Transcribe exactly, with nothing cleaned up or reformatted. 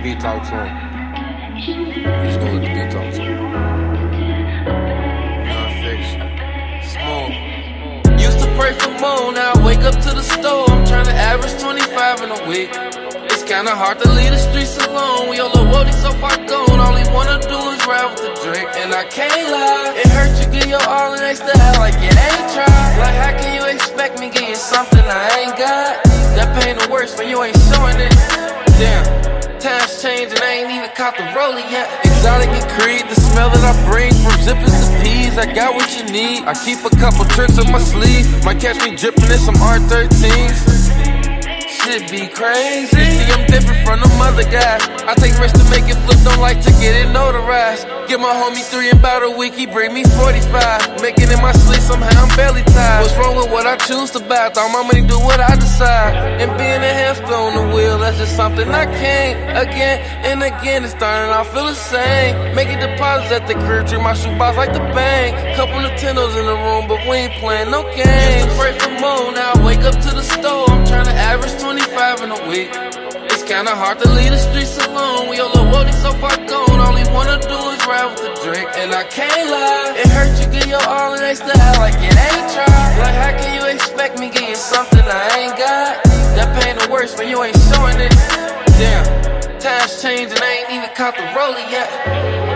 beat talk to him. We just gonna let the beat talk to him. Nonfiction. Smooth. Used to pray for more, now I wake up to the store. I'm trying to average twenty-five in a week. It's kinda hard to leave the streets alone when your little woody so far gone. All he wanna do is ride with the drink. And I can't lie, it hurt you give your all and they still act like it ain't tried. Like how can you expect me give you something I ain't got? That pain the worst when you ain't showing it. Damn, times change and I ain't even caught the roller yet. Exotic and Creed, the smell that I bring from zippers to peas. I got what you need, I keep a couple tricks up my sleeve. Might catch me dripping in some R thirteens. Shit be crazy. See, I'm different from them other guys. I take risks to make it flip, don't like to get it notarized. Give my homie three in about a week, he bring me forty-five. Make it in my sleep, somehow I'm barely tired. What's wrong with what I choose to buy? Thought my money do what I decide. And being a hamster on the wheel, that's just something I can't. Again and again, it's starting off feel the same. Making deposits at the crib, treat my shoebox like the bank. Couple Nintendos in the room, but we ain't playing no games. Used to pray for more, now I wake up to the store. I'm trying to average twenty-five in a week. It's kinda hard to leave the streets alone when your little woody so far gone. All he wanna do is ride with the drink. And I can't lie, it hurt you give your all and they still act like it ain't tried. Like how can you expect me give you something I ain't got? That pain the worst when you ain't showing it. Damn, times change and I ain't even caught the roller yet.